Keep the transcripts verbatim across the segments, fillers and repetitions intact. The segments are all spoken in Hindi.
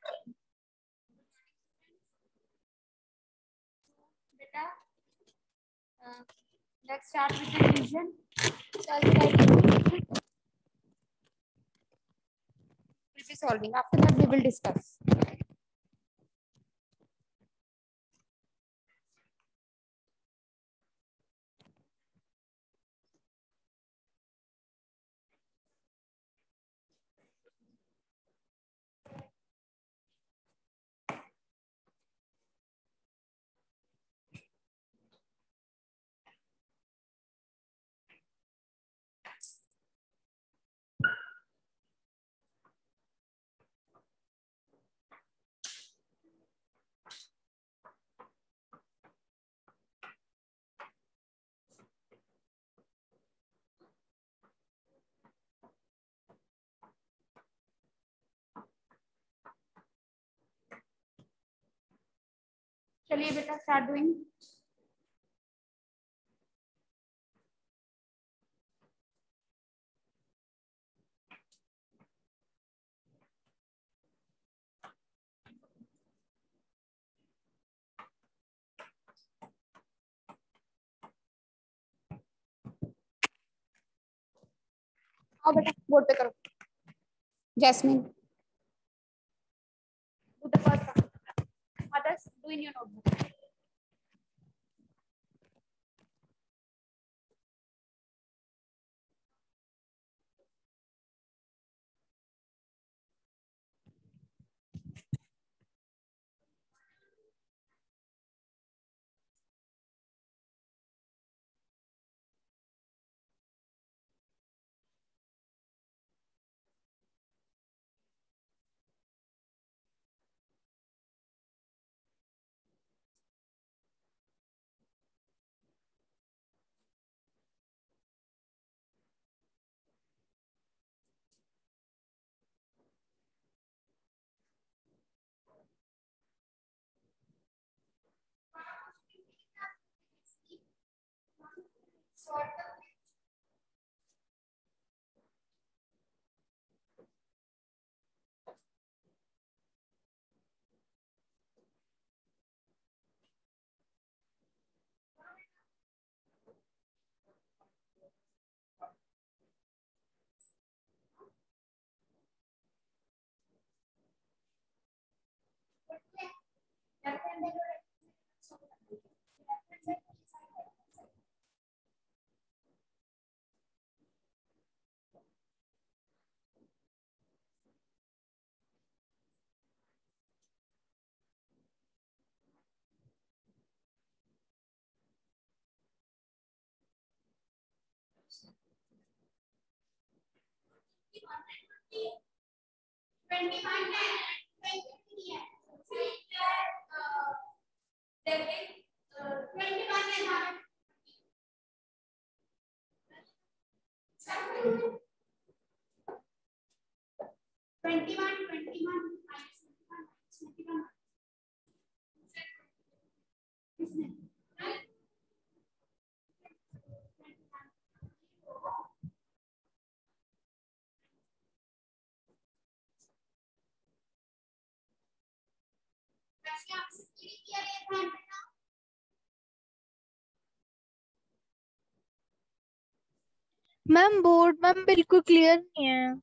बेटा let's start with the revision. So I'll write it. We'll be solving. After that, we will discuss. चलिए बेटा start doing. आओ बेटा बोर्ड पे करो. Jasmine. Do the first one. Others do in your notebook. Ma'am board ma'am बिल्कुल क्लियर नहीं है.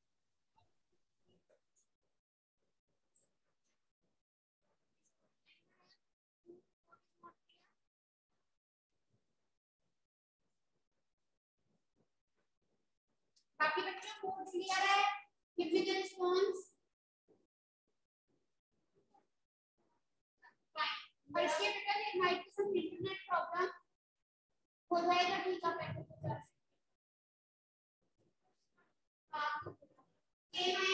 बाकी बच्चों बोर्ड क्लियर है? Give me the response. और इसके बेटा ये माइक के साथ इंटरनेट प्रॉब्लम हो जाएगा. ठीक है बेटा. हां ये है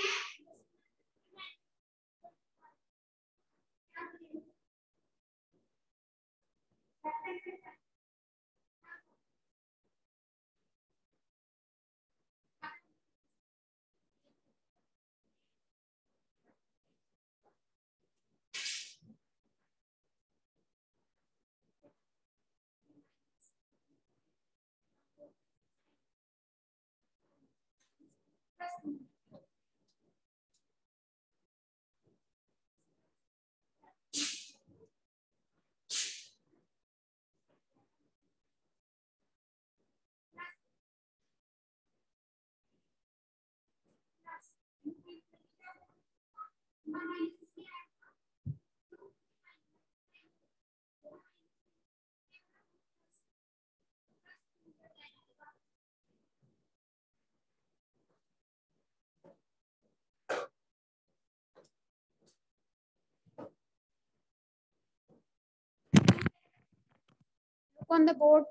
on the board.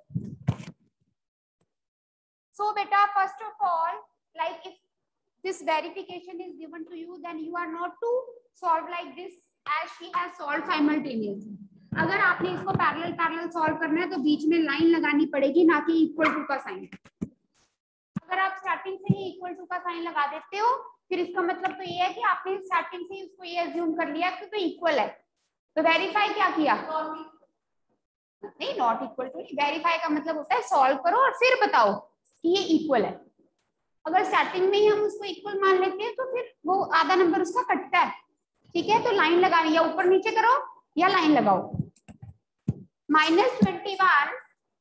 So beta, first of all, like if this verification is given to you, then you are not to solve like this as she has solved simultaneously. अगर आपने इसको पैरेलल पैरेलल सॉल्व करना है तो बीच में लाइन लगानी पड़ेगी, ना कि इक्वल टू का साइन। अगर आप स्टार्टिंग से ही इक्वल टू का साइन लगा देते हो, फिर इसका मतलब तो ये है कि आपने स्टार्टिंग से ही उसको ये अज्यूम कर लिया कि तो इक्वल है, तो वेरीफाई क्या किया? नहीं, नॉट इक्वल टू नहीं, वेरीफाई का मतलब होता है सॉल्व करो और फिर बताओ कि ये इक्वल है। अगर स्टार्टिंग में ही हम उसको इक्वल मान लेते हैं तो फिर वो आधा नंबर उसका कटता है, ठीक है। तो लाइन लगानी, या ऊपर नीचे करो या लाइन लगाओ। Minus twenty one,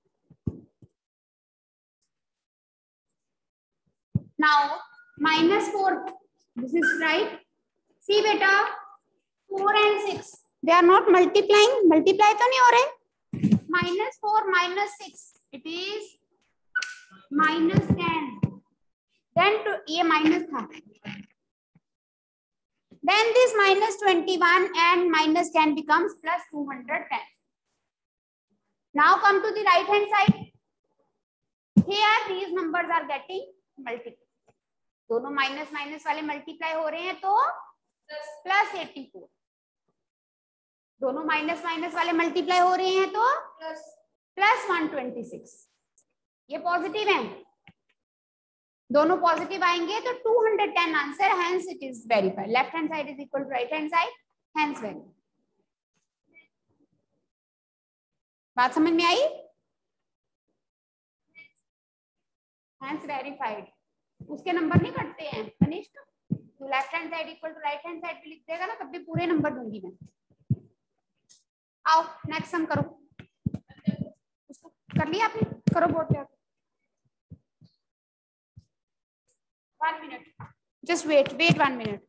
now minus four, this is right. See बेटा, four and six they are not multiplying, multiply तो नहीं हो रहे। Minus four minus six, it is minus ten, then two ये माइनस था, then this minus twenty-one and minus ten becomes plus two hundred ten. Now come to the right hand side. Here these numbers are getting multiplied. दोनों माइनस माइनस वाले मल्टीप्लाई हो रहे हैं तो प्लस एट्टी फोर, दोनों माइनस माइनस वाले मल्टीप्लाई हो रहे हैं तो प्लस वन ट्वेंटी सिक्स। ये पॉजिटिव है, दोनों पॉजिटिव आएंगे तो two hundred ten answer, hence it is verified. Left hand side is equal to right hand side, hence verified. बात समझ में आई? Hence verified. उसके नंबर नहीं कटते हैं कनिष्क, तो left hand side equal to right hand side पे लिख देगा ना, तब भी पूरे नंबर दूंगी मैं। आओ नेक्स्ट सम करो, उसको कर लिया आपने? करो बोर्ड पे। One minute. Just wait. Wait one minute.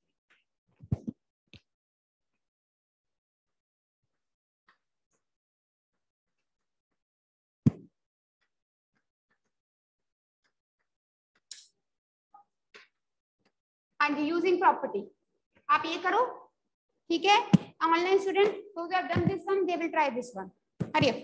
हाँ जी, यूजिंग प्रॉपर्टी आप ये करो, ठीक है। Online student those who have done this one, they will try this one. Hurry up.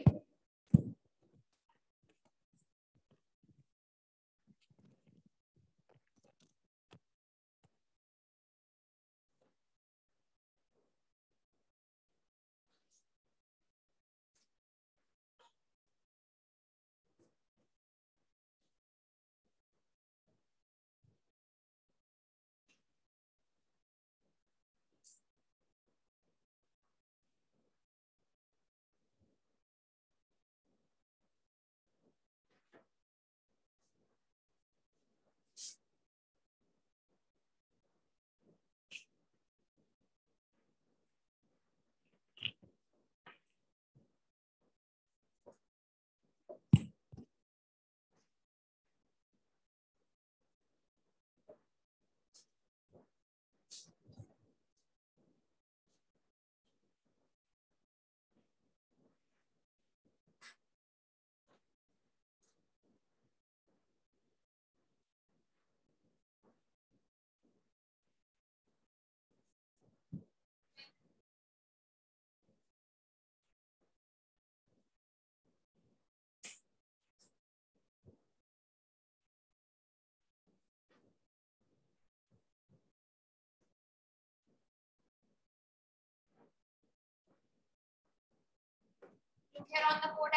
Look here on the board,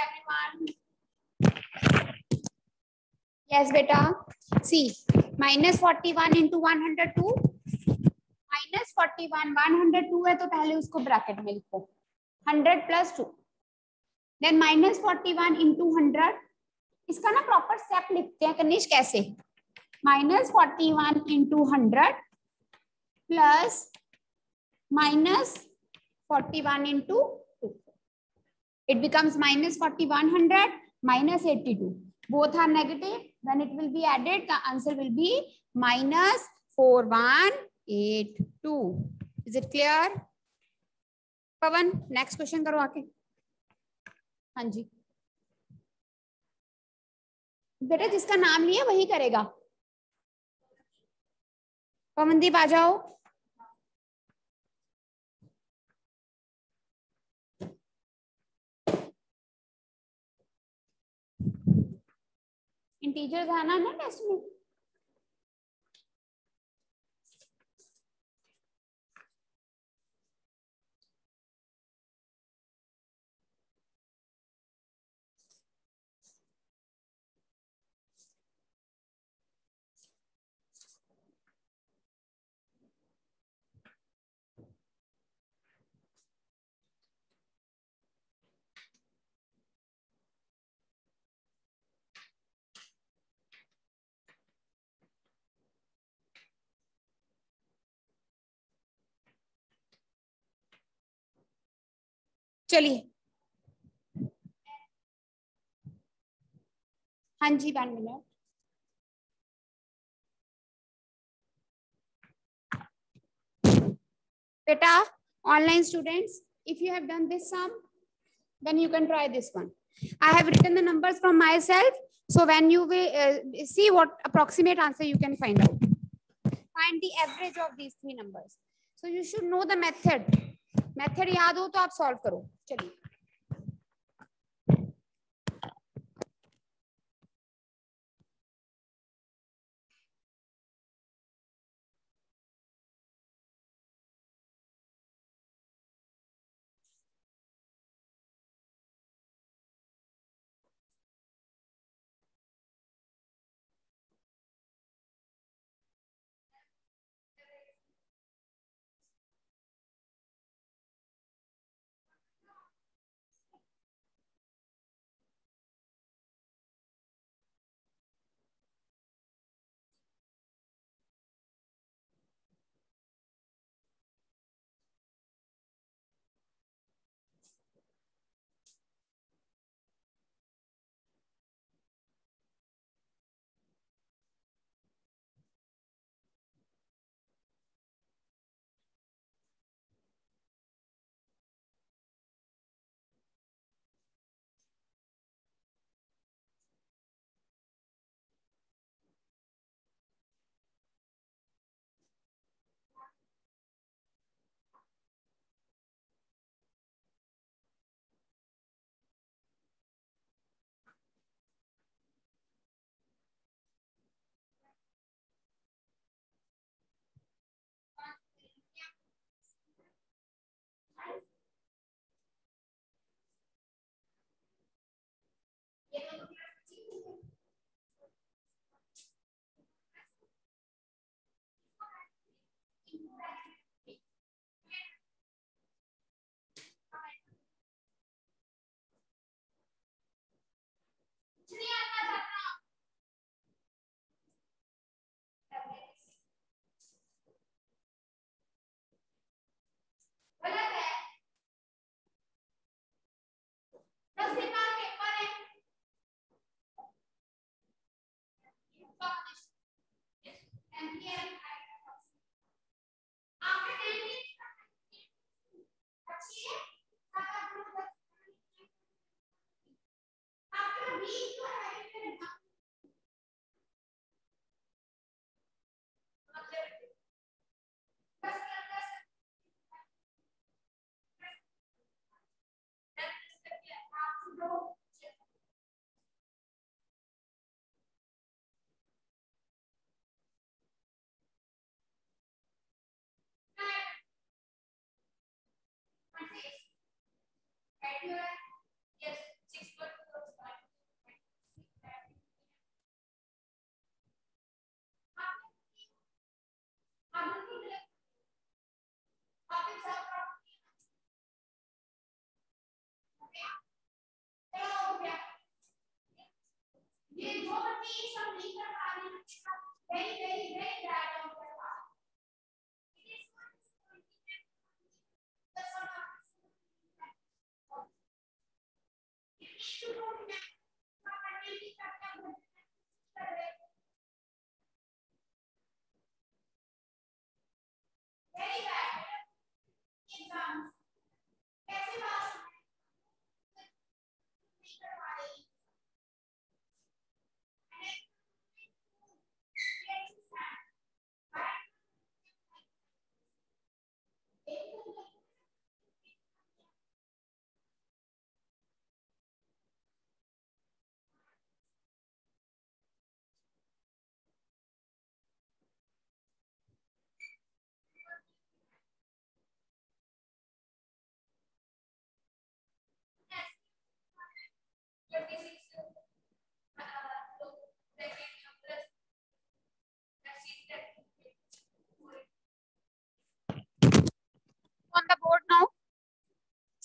everyone. Yes, beta. See, minus forty-one into one hundred two. Minus forty-one, one hundred two है तो पहले उसको ब्रैकेट में लिखो, hundred plus two. Then minus forty-one into one hundred. इसका ना प्रॉपर स्टेप लिखते हैं कनिष्क, कैसे? Minus forty-one into one hundred plus minus forty-one into two. It becomes minus forty-one hundred minus eighty-two. Both are negative. When it will be added, the answer will be minus four one eight two. Is it clear? Pawan next question करो आके। हाँ जी बेटा, जिसका नाम लिया वही करेगा। पवनदीप आ जाओ। इंटीजर्स आना ना टेस्ट में। चलिए हाँ जी one minute. Beta, online students, if you have done this sum, then you can try this one. I have written the numbers from myself. So when you will uh, see what approximate answer you can find out. Find the average of these three numbers. So you should know the method. Method याद हो तो आप solve करो। चलिए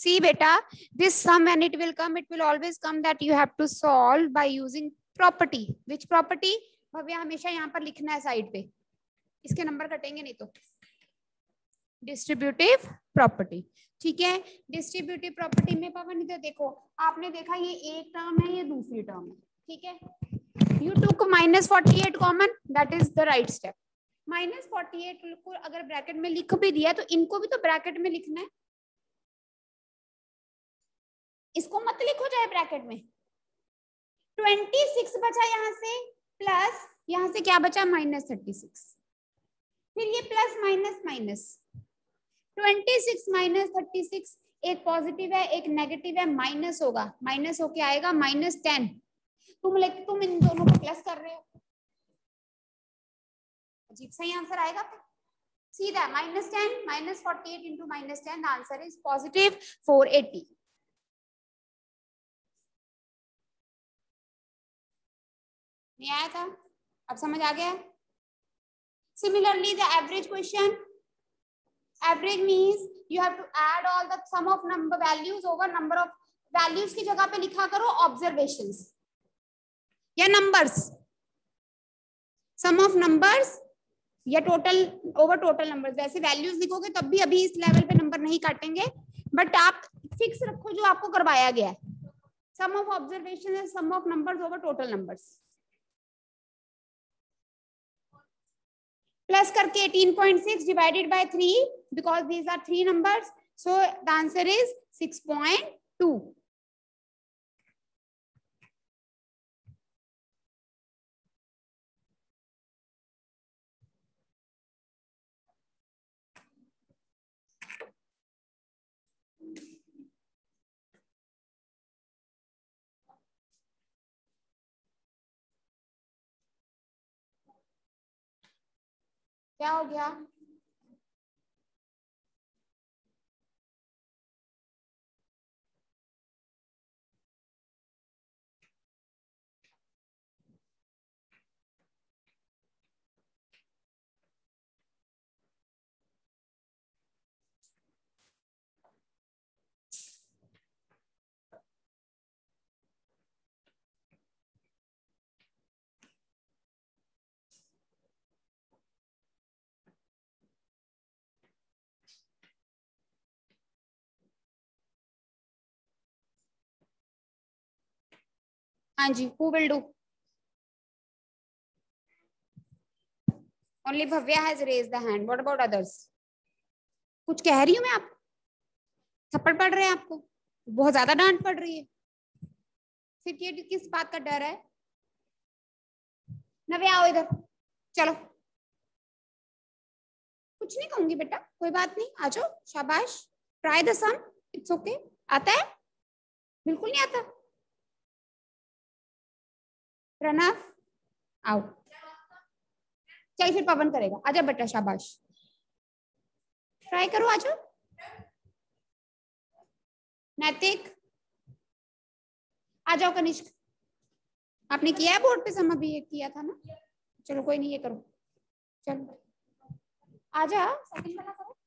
See beta, this sum when it will come, it will always come that you have to solve by using property. Which property? Bhavya हमेशा यहाँ पर लिखना है साइड पे, इसके नंबर कटेंगे नहीं तो. Distributive property. ठीक है, डिस्ट्रीब्यूटिव प्रॉपर्टी में पवन इधर देखो, आपने देखा ये एक टर्म है, ये दूसरी टर्म है. ठीक है, you took minus forty eight common, that is the right step. Minus forty eight को अगर ब्रैकेट में लिख भी दिया तो इनको भी तो ब्रैकेट में लिखना है, इसको मत लिखो चाहे ब्रैकेट में. ट्वेंटी सिक्स बचा यहाँ से, प्लस यहाँ से क्या बचा, माइनस थर्टी सिक्स. फिर ये plus minus minus, twenty six minus thirty six, एक पॉजिटिव है एक नेगेटिव है, माइनस होगा, माइनस होके आएगा माइनस टेन. तुम ले तुम इन दोनों को प्लस कर रहे हो, अजीब सा ही आंसर आएगा. सीधा minus ten minus forty eight into minus ten, the answer is positive four eighty. नहीं आया था, अब समझ आ गया. Similarly, the average question, average means you have to add all the sum of number values over number of values की जगह पे लिखा करो observations या numbers, sum of numbers या total over total numbers. वैसे values लिखोगे तब भी अभी इस लेवल पे नंबर नहीं काटेंगे, बट आप फिक्स रखो जो आपको करवाया गया है. sum of observations is sum of numbers over total numbers. Plus करके eighteen point six divided by three, because these are three numbers, so the answer is six point two. क्या हो गया? हाँ जी, who will do? Only Bhavya has raised the hand. What about others? कुछ कह रही हूँ मैं आपको? थप्पड़ पड़ रहे हैं आपको? बहुत ज्यादा डांट पड़ रही है? फिर ये किस बात का डर है? नव्या आओ इधर, चलो. कुछ नहीं कहूंगी बेटा, कोई बात नहीं, आ जाओ, शाबाश. Try the sum, it's okay. आता है? बिल्कुल नहीं आता. प्रणव आओ, चल फिर पवन करेगा. आजा बेटा, शाबाश, ट्राई करो, आ जाओ. नैतिक आ जाओ. कनिष्क आपने किया है बोर्ड पे सम, अभी ये किया था ना. चलो कोई नहीं, ये करो. चलो आजा, सेकंड वाला करो.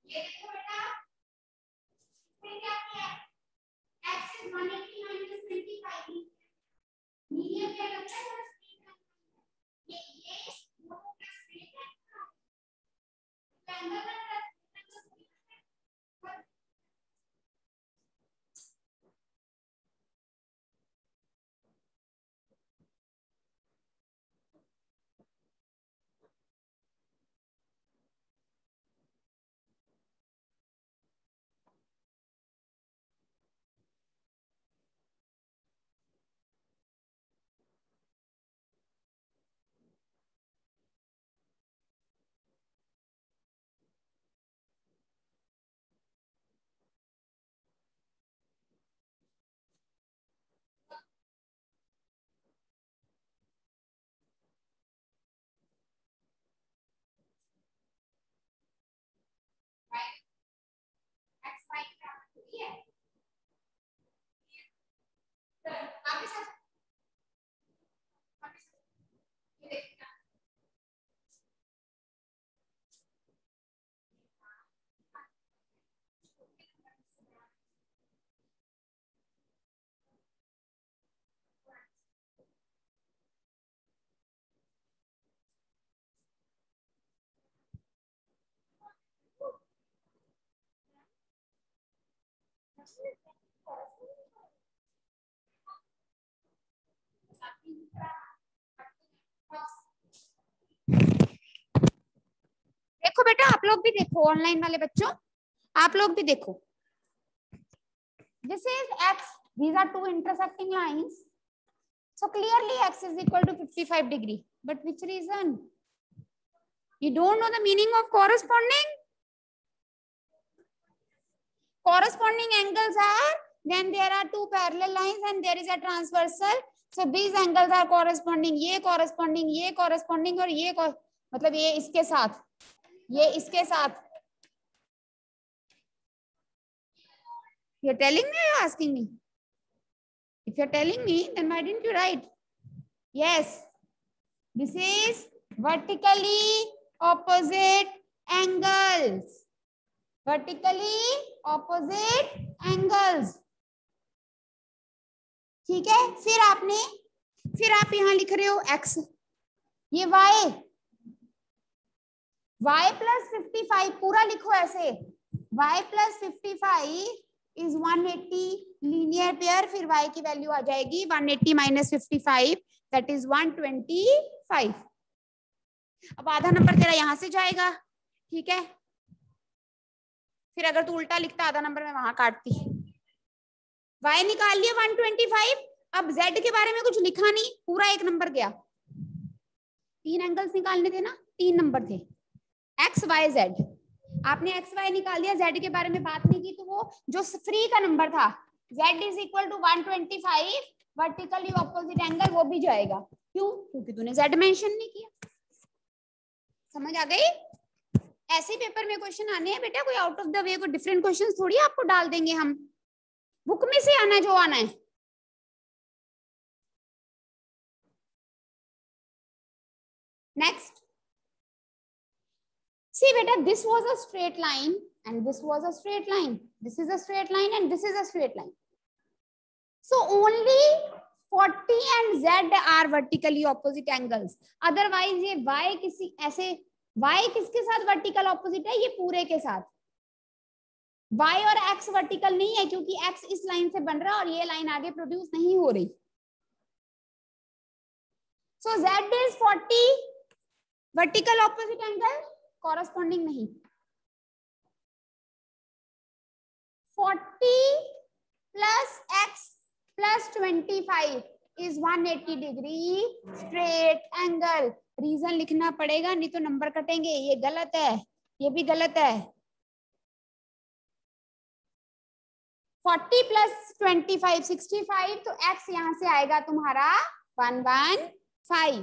ये देखो बेटा, फिर क्या किया, x is one eighty minus twenty-five, medium क्या लगता है, ये ये दोनों का स्ट्रेट है, एंगल का देखो बेटा, आप लोग भी देखो, ऑनलाइन वाले बच्चों आप लोग भी देखो, this is x, these are two intersecting lines, so clearly x is equal to fifty-five degree, but which reason, you don't know the meaning of corresponding? Corresponding angles are, then there are two parallel lines and there is a transversal, so these angles are corresponding, ये corresponding, ये corresponding और ये मतलब ये इसके साथ, ये इसके साथ. You're telling me or you're asking me? If you're telling me, then why didn't you write? Yes, this is vertically opposite angles. Vertically opposite angles. ठीक है, फिर आपने फिर आप यहां लिख रहे हो x, ये y, y plus fifty-five पूरा लिखो ऐसे, y plus fifty-five is one eighty linear pair, फिर y की वैल्यू आ जाएगी one eighty minus fifty-five, that is one twenty-five. अब आधा नंबर तेरा यहां से जाएगा, ठीक है, फिर अगर तू उल्टा लिखता आधा नंबर में वहां काटती. y निकाल लिया one twenty-five, अब z के बारे में कुछ लिखा नहीं, पूरा एक नंबर गया. तीन एंगल्स निकालने थे ना, तीन नंबर थे, x y z, आपने x y निकाल दिया, z के बारे में बात नहीं की, तो वो जो फ्री का नंबर था z is equal to one twenty-five, vertically opposite angle, वो भी जाएगा. क्यों? क्योंकि तूने z मेंशन नहीं किया. समझ आ गई? ऐसे पेपर में क्वेश्चन आने हैं बेटा, कोई आउट ऑफ द वे कोई डिफरेंट क्वेश्चन थोड़ी आपको डाल देंगे हम, बुक में से आना जो आना है. Next, see beta, this was a straight line and this was a straight line, this is a straight line and this is a straight line, so only forty and z are vertically opposite angles, otherwise ये y किसी ऐसे, y किसके साथ vertical opposite है, ये पूरे के साथ. y और x vertical नहीं है क्योंकि x इस लाइन से बन रहा है और ये लाइन आगे प्रोड्यूस नहीं हो रही, so z is forty vertical opposite angle, corresponding नहीं. forty plus x plus twenty-five is one eighty degree straight angle. Reason लिखना पड़ेगा नहीं तो नंबर कटेंगे, ये गलत है, ये भी गलत है. forty plus twenty-five sixty-five, तो x यहां से आएगा तुम्हारा one fifteen.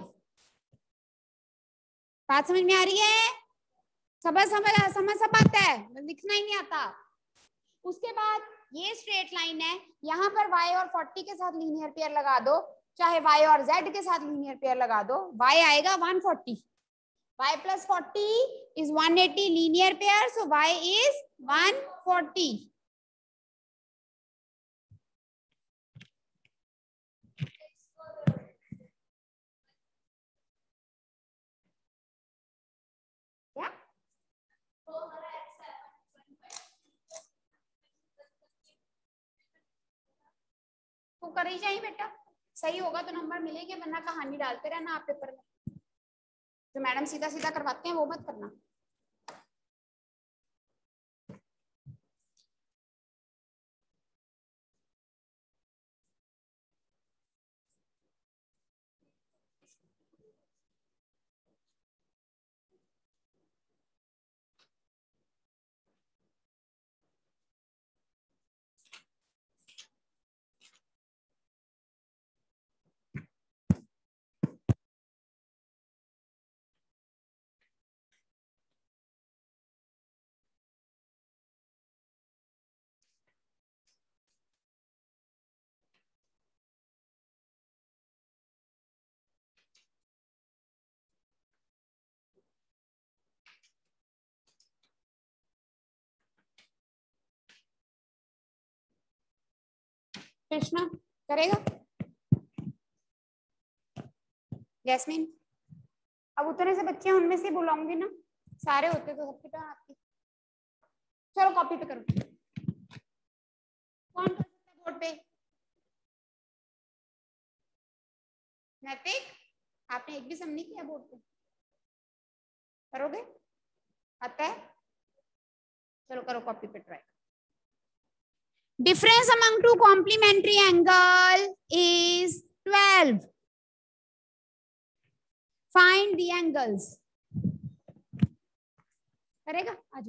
बात समझ में आ रही है? समझ समझ समझ सब आता है, लिखना ही नहीं आता. उसके बाद ये स्ट्रेट लाइन है, यहाँ पर y और forty के साथ लीनियर पेयर लगा दो, चाहे y और z के साथ लीनियर पेयर लगा दो, y आएगा one forty, y plus forty is one eighty linear pair, so y is one forty. Yeah. तो कर ही जाइए बेटा, सही होगा तो नंबर मिलेंगे, वरना कहानी डालते रहना आप पेपर में। जो मैडम सीधा सीधा करवाते हैं वो मत करना। कृष्णा करेगा? जैस्मिन, अब उतने से बच्चे उनमें से बुलाऊंगी ना, सारे होते तो सबकी टर्न आती। चलो कॉपी पे करो। कौन कर सकता है बोर्ड पे? नैतिक, आपने एक भी सम नहीं किया बोर्ड पे, करोगे? आता है? चलो करो कॉपी पे try. Difference among two complementary angle is twelve. Find the angles. करेगा? आज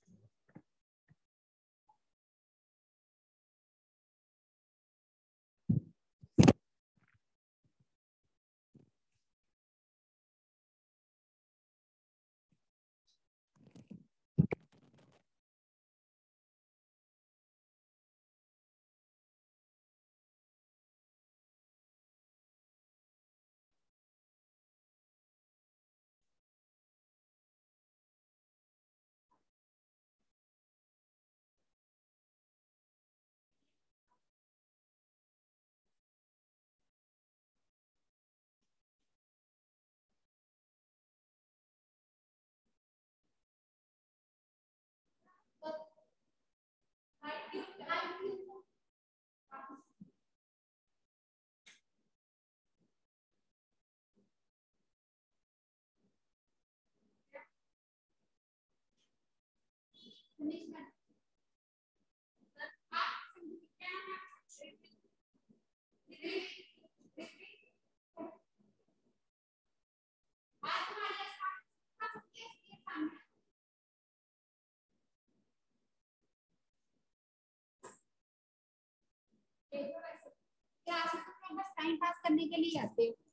बस टाइम पास करने के लिए आते हो।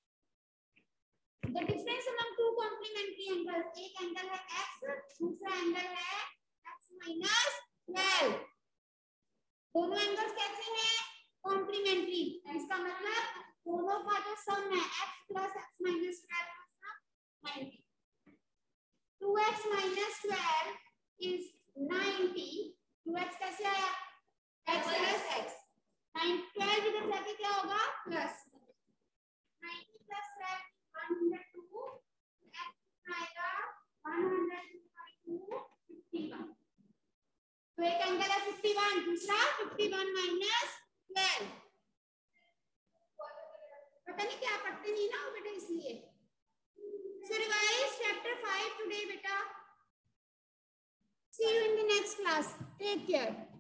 The difference among two complementary angles, एक एंगल है x, दूसरा एंगल है x minus twelve। दोनों एंगल्स कैसे हैं? कॉम्प्लीमेंट्री। इसका मतलब दोनों का जो सम है x plus x minus twelve का सम ninety। two x minus twelve is ninety। two x कैसे आया? x plus x। twelve इधर जाके क्या होगा? Plus ninety plus twelve one hundred two, x आएगा one hundred two, fifty-one। तो एक एंगल है fifty-one, दूसरा fifty-one minus twelve। पता नहीं क्या पढ़ते नहीं ना बेटा, इसलिए। So revise chapter five today, beta. See you in the next class. Take care.